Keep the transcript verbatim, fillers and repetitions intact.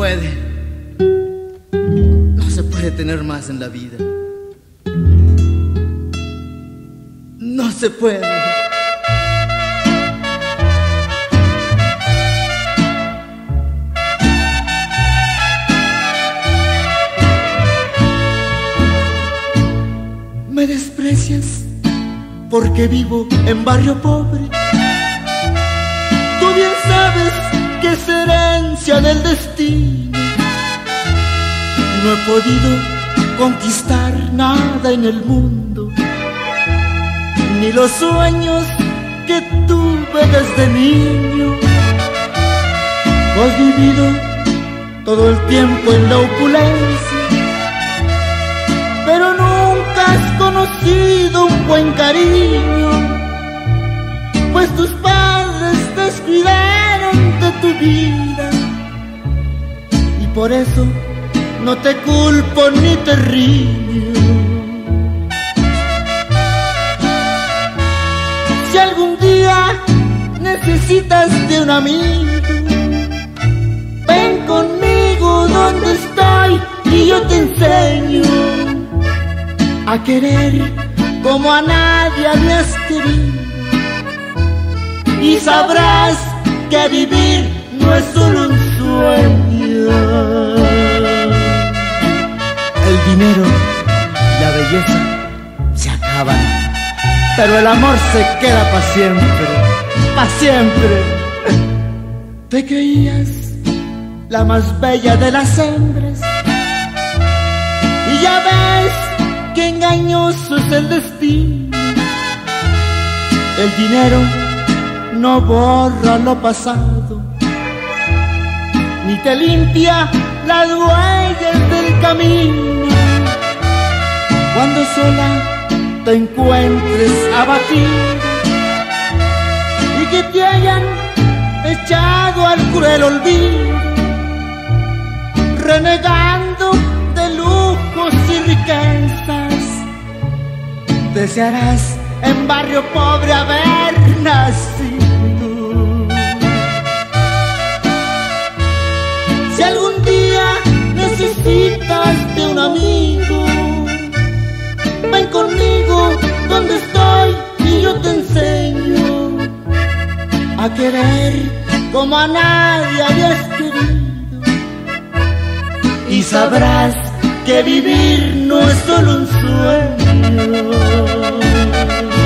puede, no se puede tener más en la vida. No se puede. Me desprecias porque vivo en barrio pobre. Tú bien sabes que es herencia del destino. No he podido conquistar nada en el mundo, ni los sueños que tuve desde niño. Tú has vivido todo el tiempo en la opulencia, pero nunca has conocido un buen cariño, pues tus padres descuidaron de tu vida. Y por eso no te culpo ni te riño. Si algún día necesitas de un amigo, ven conmigo donde estoy y yo te enseño a querer como a nadie habías querido. Y sabrás que vivir no es solo un sueño. El dinero y la belleza se acaban, pero el amor se queda para siempre, para siempre. Te creías la más bella de las hembras, y ya ves que engañoso es el destino. El dinero no borra lo pasado, ni te limpia las huellas del camino. Cuando sola te encuentres abatido y que te hayan echado al cruel olvido, renegando de lujos y riquezas, desearás en barrio pobre haber nacido. Si algún día necesitas de un amigo, ven conmigo donde estoy y yo te enseño a querer como a nadie habías querido. Y sabrás que vivir no es solo un sueño.